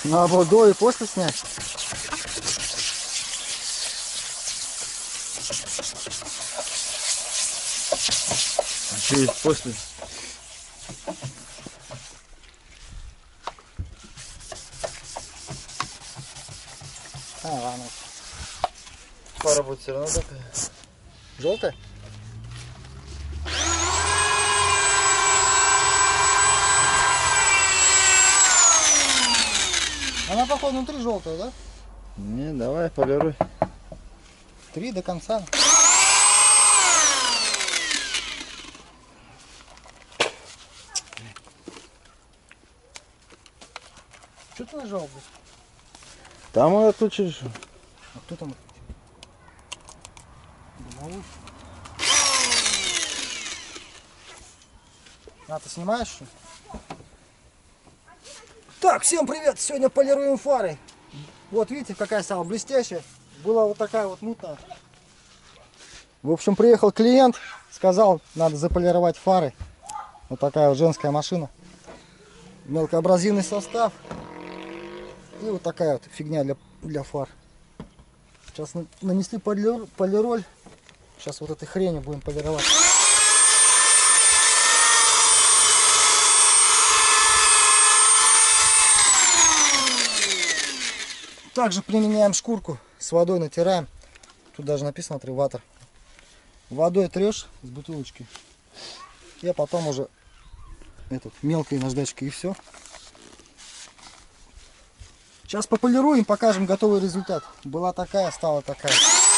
На ободо и после снять. А что есть после? Ладно. Фара будет все равно такая. Желтая? Она, походу, внутри желтая, да? Не, давай, полируй. 3 до конца. Что ты нажал, блядь? Там он отключишь. А кто там? Домовой. А, ты снимаешь? Что? Так, всем привет! Сегодня полируем фары. Вот видите, какая стала блестящая. Была вот такая вот мутная. В общем, приехал клиент, сказал, надо заполировать фары. Вот такая вот женская машина. Мелкоабразивный состав. И вот такая вот фигня для фар. Сейчас нанесли полироль. Сейчас вот этой хренью будем полировать. Также применяем шкурку, с водой натираем. Тут даже написано Триватор. Водой трешь с бутылочки. И потом уже мелкой наждачкой и все. Сейчас пополируем, покажем готовый результат. Была такая, стала такая.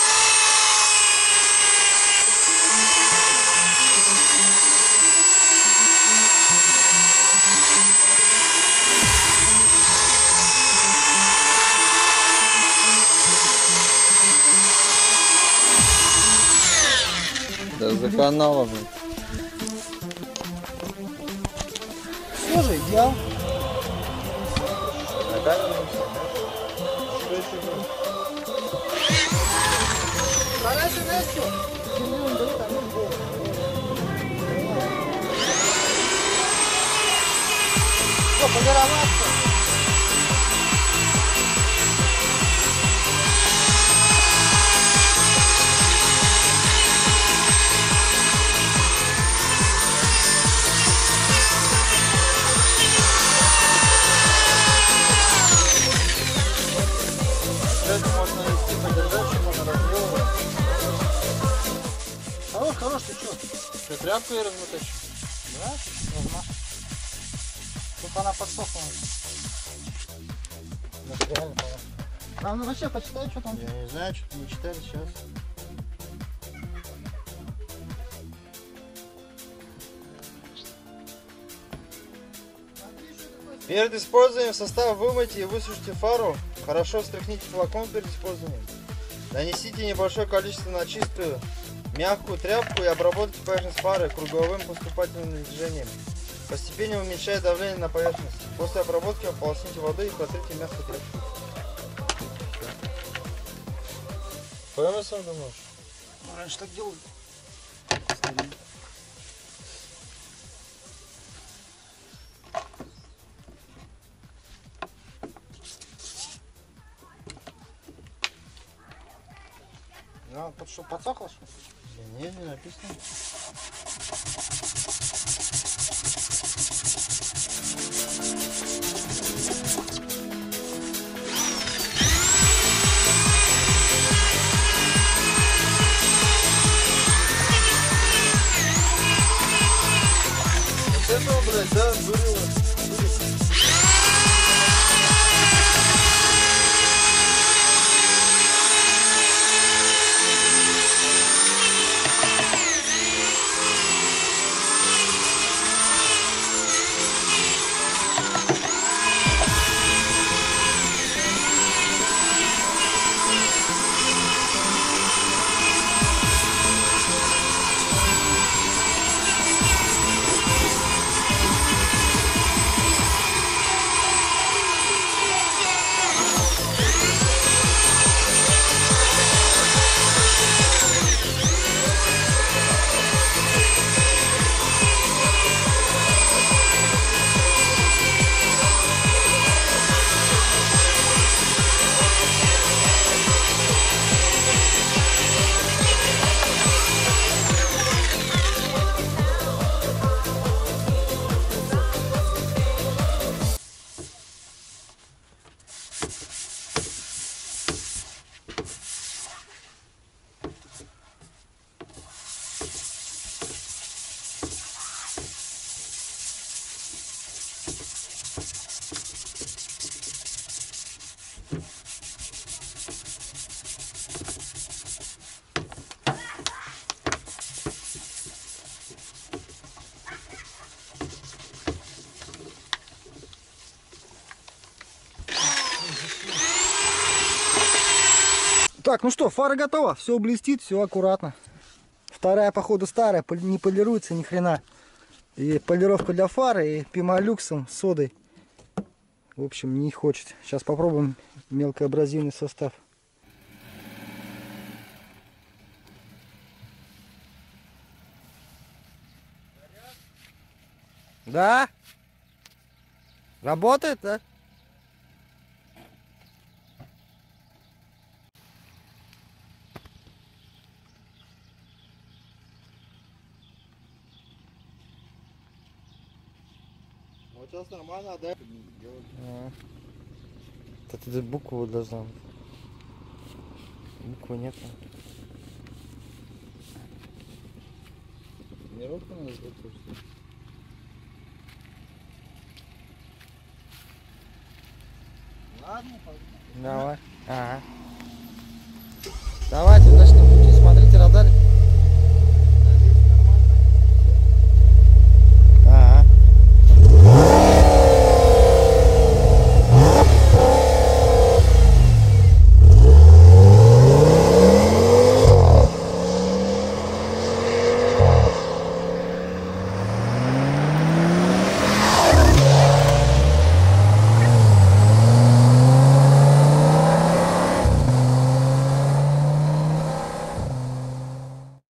Да за каналом. Все же, идеал. На камеру. Старайся на все. Все, полироваться. Хорош, ты что? Что, тряпку я размотаешь? Да? Размажь. Чтобы она подсохла. Да, реально пора. А ну вообще почитай, что там. Я не знаю, что-то не читали сейчас. Перед использованием состава вымойте и высушите фару. Хорошо встряхните флакон перед использованием. Нанесите небольшое количество на чистую мягкую тряпку и обработайте поверхность фары круговым поступательным движением, постепенно уменьшая давление на поверхность. После обработки ополосните водой и протрите мягкую тряпку. Правильно сам думаешь? Раньше так делали. А, под что, подсохло, что ли? Да нет, не написано. Вот этого, блядь, да, было. Так, ну что, фара готова. Все блестит, все аккуратно. Вторая, походу, старая, не полируется ни хрена. И полировка для фары, и пемолюксом, содой. В общем, не хочет. Сейчас попробуем мелкоабразивный состав. Да? Работает, да? Вот сейчас нормально, да? Это букву должна быть. Буквы нет. Тренировка надо сделать, что ли? Ладно, пойдем. Давай. Ага. Давайте, удачного пути. Смотрите радар.